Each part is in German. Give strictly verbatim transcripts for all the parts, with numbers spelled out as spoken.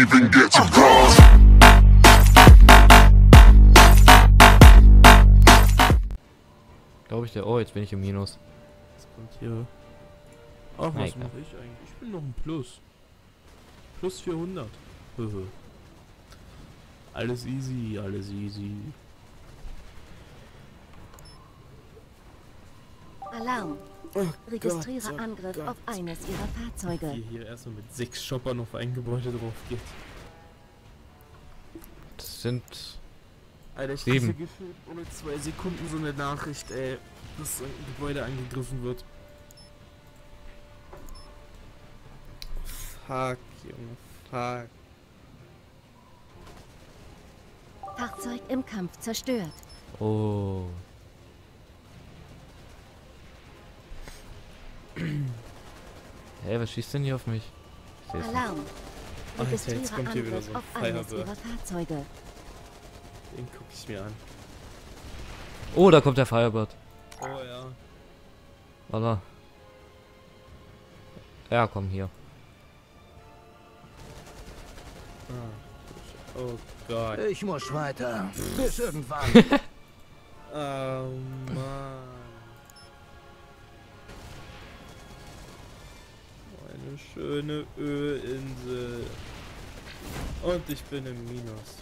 even get to cross. Glaube ich dir. Oh, jetzt bin ich im Minus. Was kommt hier? Ach, was Nein, mache ich eigentlich? Ich bin noch ein Plus. Plus vierhundert. Höhö. Alles easy, alles easy. Alarm. Oh Registriere Gott, oh Angriff Gott. auf eines ihrer Fahrzeuge. Hier, hier erstmal mit sechs Shoppern auf ein Gebäude drauf geht. Das sind... Alter, ich Sieben. kriege gefühlt ohne zwei Sekunden so eine Nachricht, ey, dass ein Gebäude angegriffen wird. Fuck, Junge, fuck. Fahrzeug im Kampf zerstört. Oh. Hey, was schießt denn hier auf mich? Ich seh's nicht. Alarm. Alter, Registriere jetzt kommt hier wieder Angriff so ein auf eines Firebird. ihrer Fahrzeuge. Den guck ich mir an. Oh, da kommt der Firebird. Oh ja. Warte. Ja, komm hier. Ah. Oh Gott. Ich muss weiter. Bis irgendwann. Oh Mann. Eine schöne Ölinsel. Und ich bin im Minus.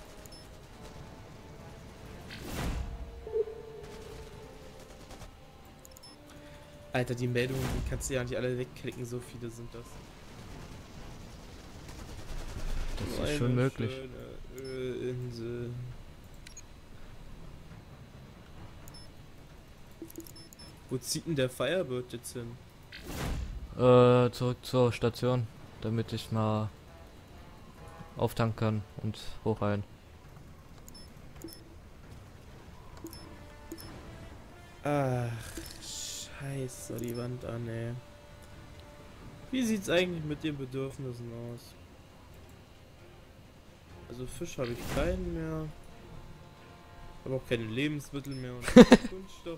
Alter, die Meldungen, die kannst du ja nicht alle wegklicken, so viele sind das. Das So ist eine schon möglich. schöne Ölinsel. Wo zieht denn der Firebird jetzt hin? Äh, zurück zur Station, damit ich mal auftanken kann und hochrein. Ach, scheiße, die Wand an, ey. Wie sieht's eigentlich mit den Bedürfnissen aus? Also Fisch habe ich keinen mehr. Aber auch keine Lebensmittel mehr und keine Kunststoffe.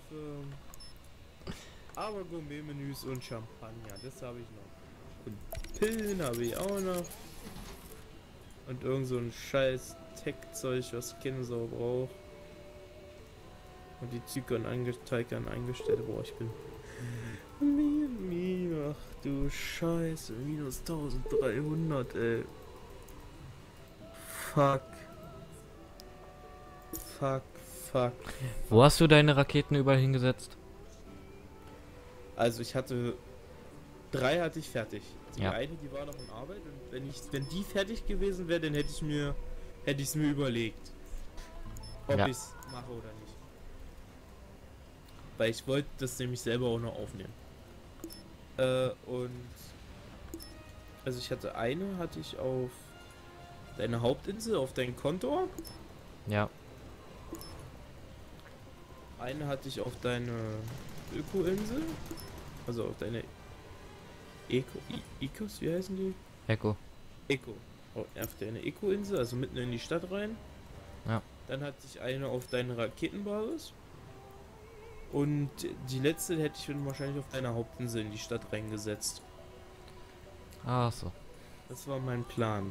Aber Gourmet-Menüs und Champagner, das habe ich noch. Und Pillen habe ich auch noch. Und irgend so ein scheiß Tech-Zeug, was keine Sau braucht. Und die Zyklen eingestellt, eingestellt. Boah, ich bin. Min, min, ach du Scheiße, minus dreizehnhundert, ey. Fuck. Fuck, fuck. Wo hast du deine Raketen überall hingesetzt? Also ich hatte. Drei hatte ich fertig. Die Ja. eine, die war noch in Arbeit und wenn ich, wenn die fertig gewesen wäre, dann hätte ich mir, hätte ich es mir überlegt, ob Ja. ich es mache oder nicht. Weil ich wollte das nämlich selber auch noch aufnehmen. Äh, und also ich hatte eine, hatte ich auf deine Hauptinsel, auf dein Konto. Ja. Eine hatte ich auf deine Öko-Insel. Also auf deine Eco, I Ecos, wie heißen die? Echo. Eco. Oh, auf deine Eco-Insel, also mitten in die Stadt rein. Ja. Dann hatte ich eine auf deine Raketenbasis. Und die letzte hätte ich wahrscheinlich auf deiner Hauptinsel in die Stadt reingesetzt. Ach so. Das war mein Plan.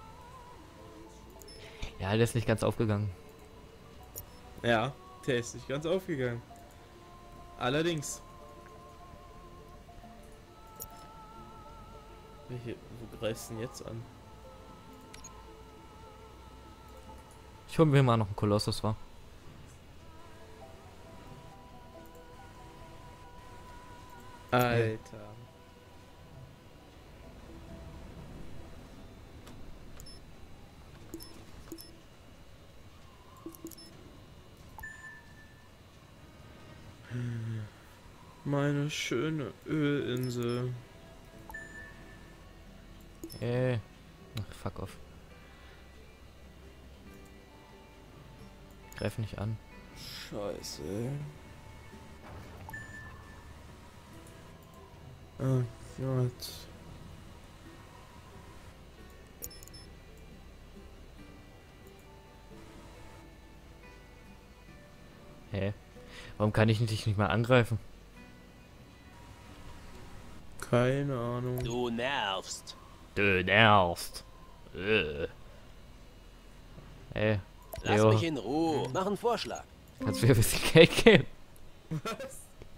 Ja, der ist nicht ganz aufgegangen. Ja, der ist nicht ganz aufgegangen. Allerdings. Welche, wo greifst du denn jetzt an? Ich hol mir mal noch einen Kolossus, war. Alter. Meine schöne Ölinsel. Ey. Ach, fuck off. Greif nicht an. Scheiße. Oh Gott. Hä? Warum kann ich dich nicht mal angreifen? Keine Ahnung. Du nervst. Du nervst. Äh. Ey, Lass Leo, mich in Ruhe. Mach einen Vorschlag. kannst du mir ein bisschen Geld geben? Was?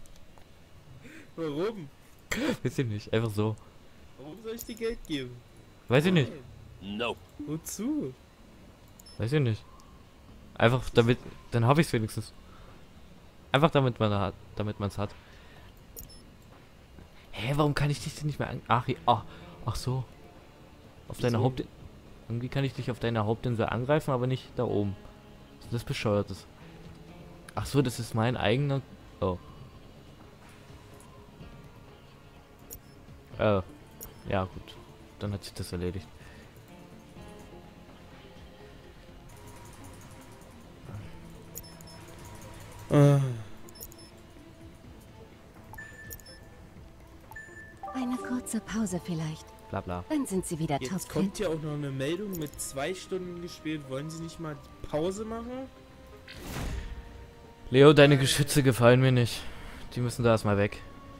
Warum? Weiß ich nicht, einfach so. Warum soll ich dir Geld geben? Weiß ich nicht, Nein. Nope. Wozu? weiß ich nicht. Einfach damit, dann habe ich es wenigstens. Einfach damit man hat, damit man es hat. Hä, warum kann ich dich denn nicht mehr an... Ach, ach, ach so. Auf deiner Wieso? Haupt... Irgendwie kann ich dich auf deiner Hauptinsel angreifen, aber nicht da oben. Das ist bescheuertes. Ach so, das ist mein eigener... Oh. Äh. Ja, gut. Dann hat sich das erledigt. Ah. Eine kurze Pause vielleicht. Bla bla. Dann sind Sie wieder Jetzt topfit. kommt ja auch noch eine Meldung mit zwei Stunden gespielt. Wollen Sie nicht mal Pause machen? Leo, deine Geschütze gefallen mir nicht. Die müssen da erstmal weg.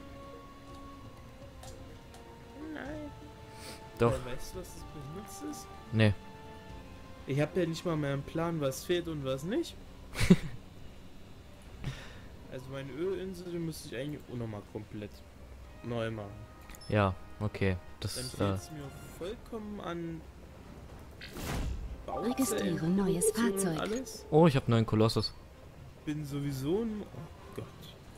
Nein. Doch. Ja, weißt du, was das benutzt ist? Nee. Ich habe ja nicht mal mehr einen Plan, was fehlt und was nicht. Also meine Ölinsel die müsste ich eigentlich auch nochmal komplett neu machen. Ja, okay. Dann Das, fehlt äh, es mir vollkommen an Registriere Bauzellen, neues Produktion und Fahrzeug. Alles. Oh, ich habe einen neuen Kolossus. Bin sowieso ein... Oh Gott.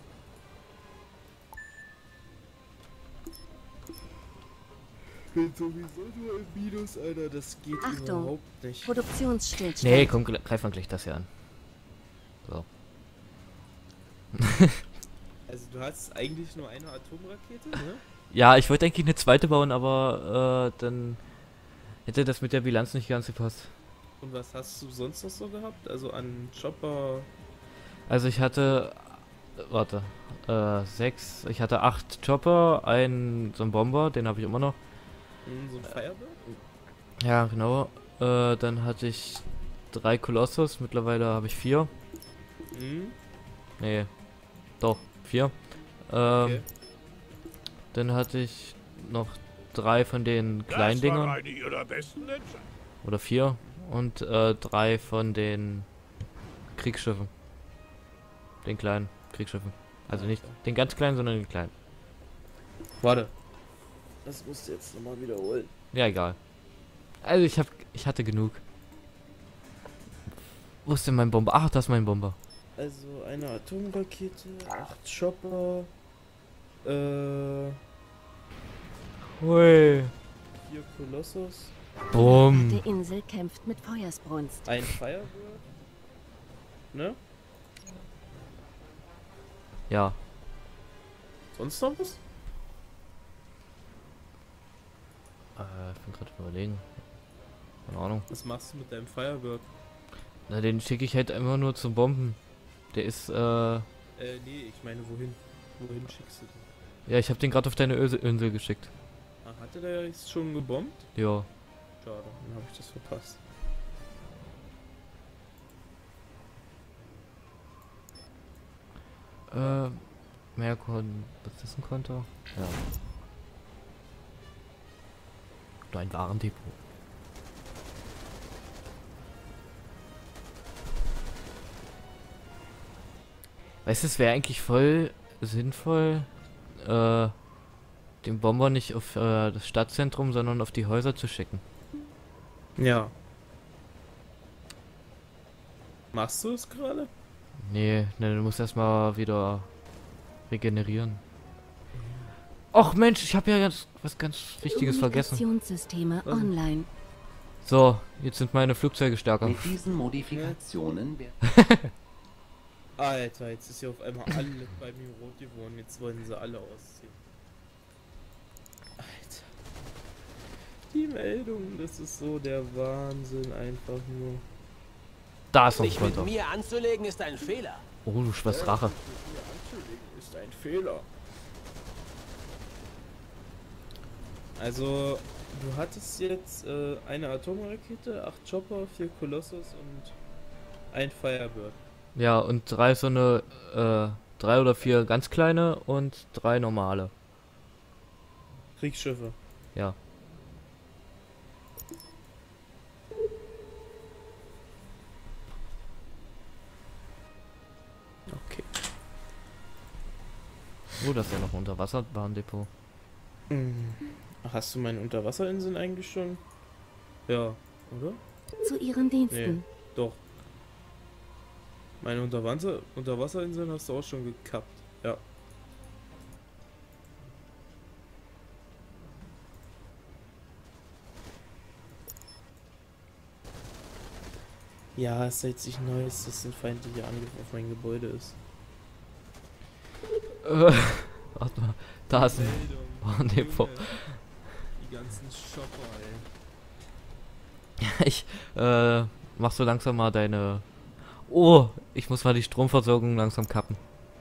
Bin sowieso nur im Minus, Alter. Das geht Achtung. überhaupt nicht. Produktionsstillstand. Nee, komm, gre- greif mal gleich das hier an. So. Also du hast eigentlich nur eine Atomrakete, ne? Ja, ich wollte eigentlich eine zweite bauen, aber äh, dann hätte das mit der Bilanz nicht ganz gepasst. Und was hast du sonst noch so gehabt? Also an Chopper... Also ich hatte, äh, warte, äh, sechs, ich hatte acht Chopper, einen, so einen Bomber, den habe ich immer noch. Hm, so ein Firebird? Ja, genau. Äh, dann hatte ich drei Kolossus, mittlerweile habe ich vier. Hm, Nee, doch, vier. Ähm, okay. Dann hatte ich noch drei von den kleinen Dingern. eine ihrer besten Entscheidungen. Oder vier. Und äh, drei von den Kriegsschiffen. Den kleinen Kriegsschiffen. Also nicht den ganz kleinen, sondern den kleinen. Warte. Das musst du jetzt nochmal wiederholen. Ja, egal. Also ich hab, ich hatte genug. Wo ist denn mein Bomber? Ach, das ist mein Bomber. Also eine Atomrakete, acht Chopper, äh, Hui. vier Kolossus, Bumm. Die Insel kämpft mit Feuersbrunst. ein Firebird, ne? Ja. Sonst noch was? Äh, ich bin gerade überlegen. Keine Ahnung. Was machst du mit deinem Firebird? Na, den schicke ich halt immer nur zum Bomben. Der ist, äh... Ja, Äh, nee, ich meine wohin? Wohin schickst du den? ich habe den gerade auf deine Öse Insel geschickt. Ah, hatte der jetzt schon gebombt? Ja. Schade, dann habe ich das verpasst. Äh, mehr Kon... Was ist das, ein Konto? Ja. Nur ein Warendepot. Weißt du, es wäre eigentlich voll sinnvoll, äh, den Bomber nicht auf äh, das Stadtzentrum, sondern auf die Häuser zu schicken. Ja. Machst du es gerade? Nee, ne, du musst erstmal wieder regenerieren. Och Mensch, ich habe ja ganz, was ganz Wichtiges vergessen. Kommunikationssysteme Was? online. So, jetzt sind meine Flugzeuge stärker. Mit diesen Modifikationen werden Alter, jetzt ist ja auf einmal alle bei mir rot geworden. Jetzt wollen sie alle ausziehen. Alter. Die Meldung, das ist so der Wahnsinn einfach nur. Da ist noch ein Mich mit Konto. mir anzulegen ist ein Fehler. Oh, du schwörst Rache. Hier anzulegen ist ein Fehler. Also, du hattest jetzt äh, eine Atomrakete, acht Chopper, vier Kolossus und ein Firebird. Ja, und drei so eine, äh, drei oder vier ganz kleine und drei normale. Kriegsschiffe. Ja. Oh, das ist ja noch ein Unterwasserbahndepot. Hast du meine Unterwasserinseln eigentlich schon? Ja, oder? Zu Ihren Diensten. Doch. Meine Unterwasser Unterwasserinseln hast du auch schon gekappt. Ja. Ja, seit sich Neues, dass ein feindlicher Angriff auf mein Gebäude ist. Äh, warte mal, da ist ein Bahndepot. Die ganzen Shopper, ey. Ich, äh, mach so langsam mal deine... Oh, ich muss mal die Stromversorgung langsam kappen.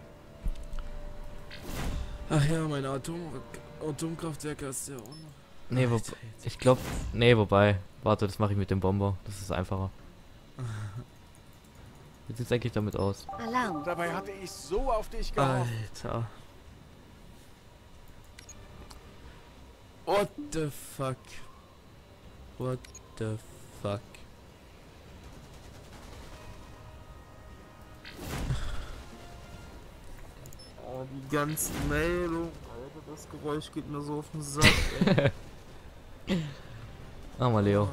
Ach ja, mein Atom Atomkraftwerk hast du ja auch noch. Nee, wo, ich glaube, nee, wobei, warte, das mache ich mit dem Bomber, das ist einfacher. Wie sieht's eigentlich damit aus? Alarm. Dabei hatte ich so auf dich gehofft. Alter. What the fuck? What the fuck? Oh, die ganzen Meldungen. Alter, das Geräusch geht mir so auf den Sack, ey. Ah, mal Leo.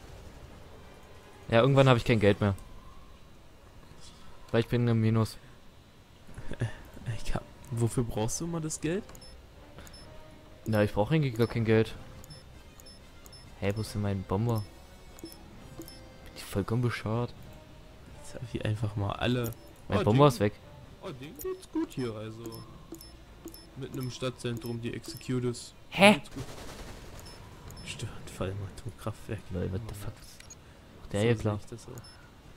Ja, irgendwann habe ich kein Geld mehr. Weil ich bin im Minus. Ich hab, wofür brauchst du immer das Geld? Na, ich brauche eigentlich gar kein Geld. Hä, hey, wo ist denn mein Bomber? Bin ich vollkommen bescheuert. Jetzt hab ich einfach mal alle. Mein Oh, Bomber den- ist weg. Oh, denen geht's gut hier, also. Mitten im Stadtzentrum, die Executors. Hä? Denen geht's gut. Stört, Fall im Atomkraftwerk. Lol, what the fuck? Ach, der So hier sehe klar. ich das auch.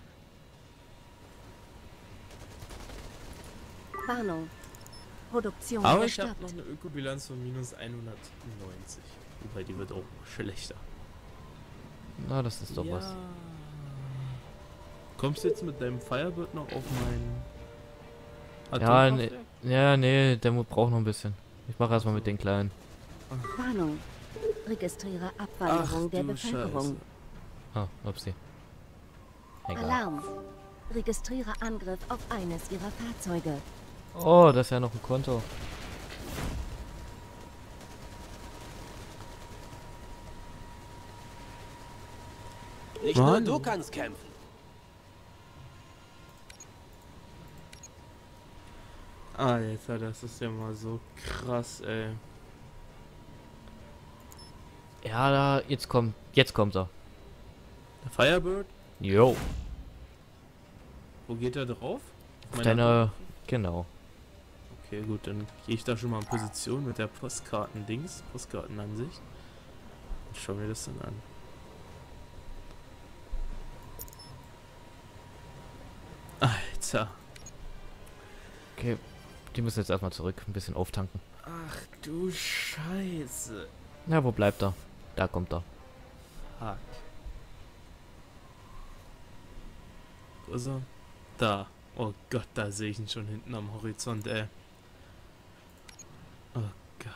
Warnung. Produktion Aber ich habe gestoppt. noch eine Ökobilanz von minus hundertneunzig. Wobei die wird auch schlechter. Na, das ist doch was. Kommst du jetzt mit deinem Firebird noch auf mein Ja, Atomkraftwerk? ne, ja, nee, der mu- braucht noch ein bisschen. Ich mache erstmal mit den kleinen. Warnung. Registriere Abwanderung Ach der du Bevölkerung. Ah, upsie. Egal. Alarm. Registriere Angriff auf eines Ihrer Fahrzeuge. Oh, das ist ja noch ein Konto. Nicht Mann. nur du kannst kämpfen. Alter, das ist ja mal so krass, ey. Ja, da, jetzt kommt, jetzt kommt er. Der Firebird? Jo, Wo geht er drauf? Auf meine deine, genau. Okay, gut, dann gehe ich da schon mal in Position mit der Postkarten-Dings, Postkartenansicht. Und schau mir das dann an. Alter. Okay, die müssen jetzt erstmal zurück, ein bisschen auftanken. Ach du Scheiße. Na, wo bleibt er? Da kommt er. Fuck. Wo ist er? Da. Oh Gott, da sehe ich ihn schon hinten am Horizont, ey. Oh Gott.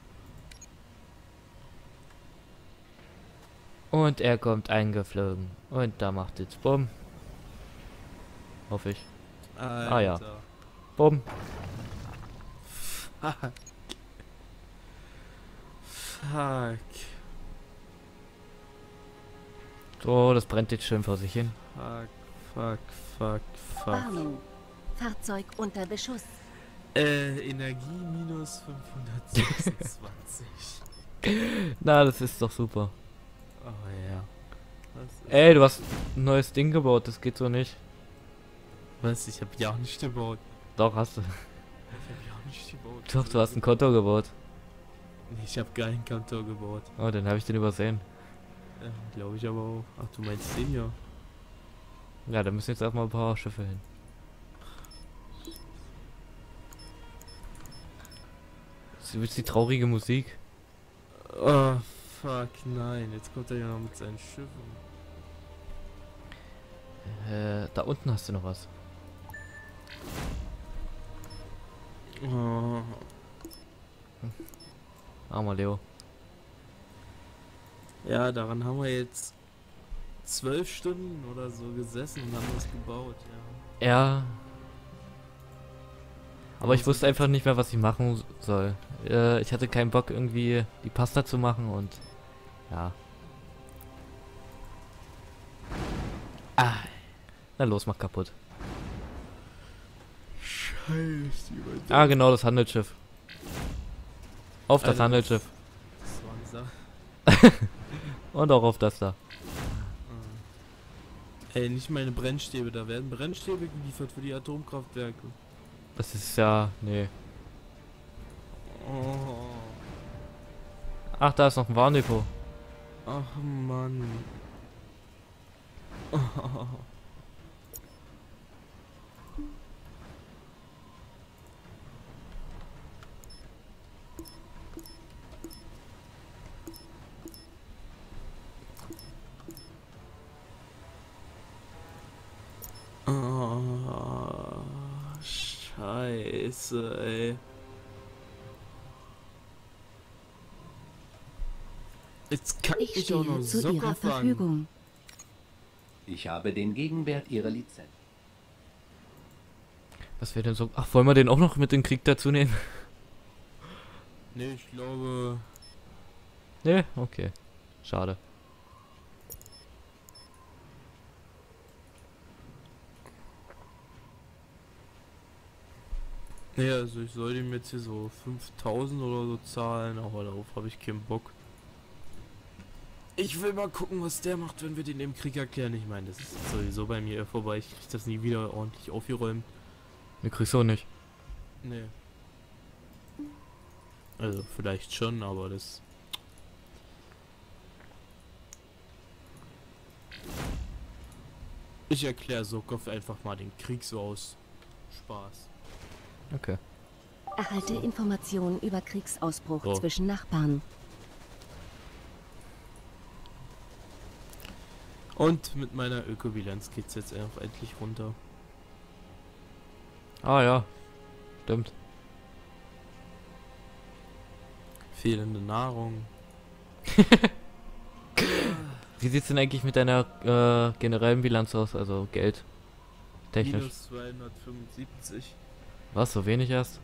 Und er kommt eingeflogen. Und da macht jetzt Bumm. Hoffe ich. Alter. Ah, ja. Bumm. Fuck. Fuck. So, das brennt jetzt schön vor sich hin. Fuck, fuck, fuck, fuck. Warnung. Fahrzeug unter Beschuss. Äh, Energie minus fünfhundertsechsundzwanzig. Na, das ist doch super. Oh ja. Das ist Ey, du hast ein neues Ding gebaut, das geht so nicht. Was? Ich hab ja nicht gebaut. Doch, hast du. Ich hab ja nicht gebaut. Doch, du hast ein Konto gebaut. Nee, ich hab keinen Kantor gebaut. Oh, den habe ich den übersehen. Ja, glaube ich aber auch. Ach, du meinst den ja. Ja, da müssen jetzt erstmal ein paar Schiffe hin. Du willst die traurige Musik? Oh, fuck, nein. Jetzt kommt er ja noch mit seinen Schiffen. Äh, da unten hast du noch was. Oh. Armer Leo. Ja, daran haben wir jetzt zwölf Stunden oder so gesessen und haben das gebaut, ja. Ja. Aber ich wusste einfach nicht mehr, was ich machen soll. Äh, ich hatte keinen Bock, irgendwie die Pasta zu machen und ja. Ah. Na los, mach kaputt. Scheiße, Ah, genau, das Handelsschiff. Auf das Alter, Handelsschiff. Das war ein Sa Und auch auf das da. Ey, nicht meine Brennstäbe, da werden Brennstäbe geliefert für die Atomkraftwerke. Das ist ja. Nee. Oh. Ach, da ist noch ein Warndepot. Ach Mann. Oh. Oh, Scheiße, ey. Jetzt kann Ich ich auch stehe noch zu Socker Ihrer fahren. Verfügung. Ich habe den Gegenwert Ihrer Lizenz. Was wäre denn so. Ach, wollen wir den auch noch mit in den Krieg dazu nehmen? Nee, ich glaube. Nee, okay. Schade. Nee, also ich soll ihm jetzt hier so fünftausend oder so zahlen, aber darauf habe ich keinen Bock. Ich will mal gucken, was der macht, wenn wir den im Krieg erklären. Ich meine, das ist sowieso bei mir vorbei. Ich krieg das nie wieder ordentlich aufgeräumt. Wir kriegst du auch nicht. Nee. Also vielleicht schon, aber das... Ich erkläre Sokow einfach mal den Krieg so aus Spaß. Okay. Erhalte Informationen über Kriegsausbruch So. zwischen Nachbarn. Und mit meiner Ökobilanz geht's jetzt auch endlich runter. Ah ja. Stimmt. Fehlende Nahrung. Wie sieht's denn eigentlich mit deiner äh, generellen Bilanz aus? Also Geld. Technisch. Minus zweihundertfünfundsiebzig. Was, so wenig erst?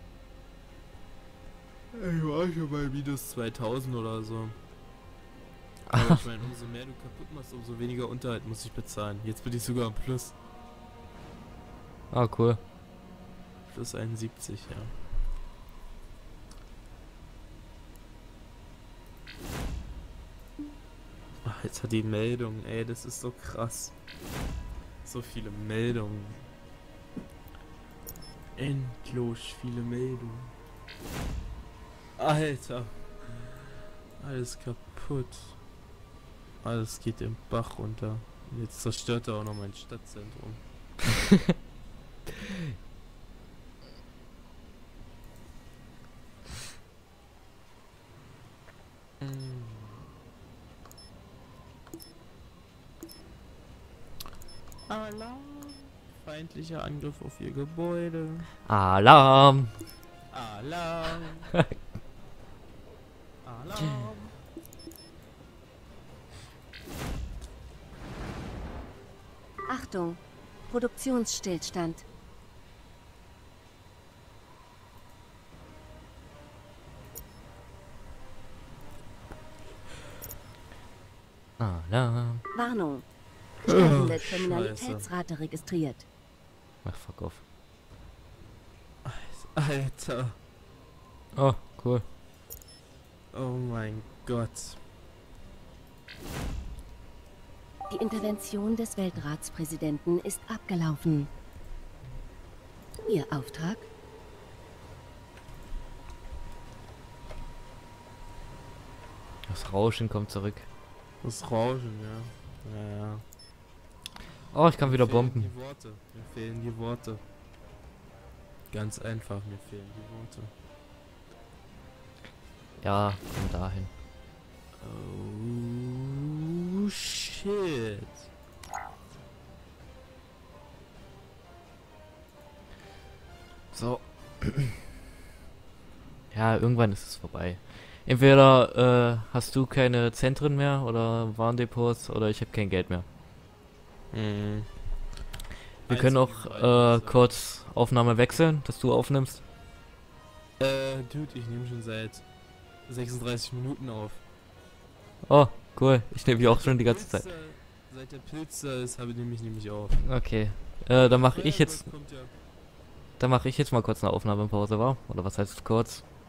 Ich war schon bei minus zweitausend oder so. Aber ich meine, umso mehr du kaputt machst, umso weniger Unterhalt muss ich bezahlen. Jetzt bin ich sogar am Plus. Ah, cool. Plus einundsiebzig, ja. Ach, jetzt hat die Meldung, ey, das ist so krass. So viele Meldungen. Endlos viele Meldungen. Alter. Alles kaputt. Alles geht im Bach runter. Und jetzt zerstört er auch noch mein Stadtzentrum. Mm. Alarm! Feindlicher Angriff auf ihr Gebäude. Alarm! Alarm! Alarm! Achtung! Produktionsstillstand. Alarm! Warnung! Steigende Oh, Kriminalitätsrate registriert. Ach, fuck off. Alter! Oh, cool. Oh mein Gott. Die Intervention des Weltratspräsidenten ist abgelaufen. Ihr Auftrag? Das Rauschen kommt zurück. Das Rauschen, ja. Ja, ja. Oh, ich kann wieder Mir fehlen bomben. Die Worte. Mir fehlen die Worte. Ganz einfach, mir fehlen die Worte. Ja, komm dahin. Oh shit. So. Ja, irgendwann ist es vorbei. Entweder äh, hast du keine Zentren mehr oder Warndepots oder ich habe kein Geld mehr. Mhm. Wir können auch einzigen äh, beiden, kurz Aufnahme wechseln, dass du aufnimmst. Äh, Dude, ich nehme schon seit sechsunddreißig Minuten auf. Oh, cool. Ich nehme die auch schon die ganze Pilz, Zeit. äh, Seit der Pilz da ist, habe ich nämlich nämlich auf. Okay. Äh, dann mache ich jetzt, Feuergott kommt ja. dann mache ich jetzt mal kurz eine Aufnahmepause, wa? Oder was heißt kurz?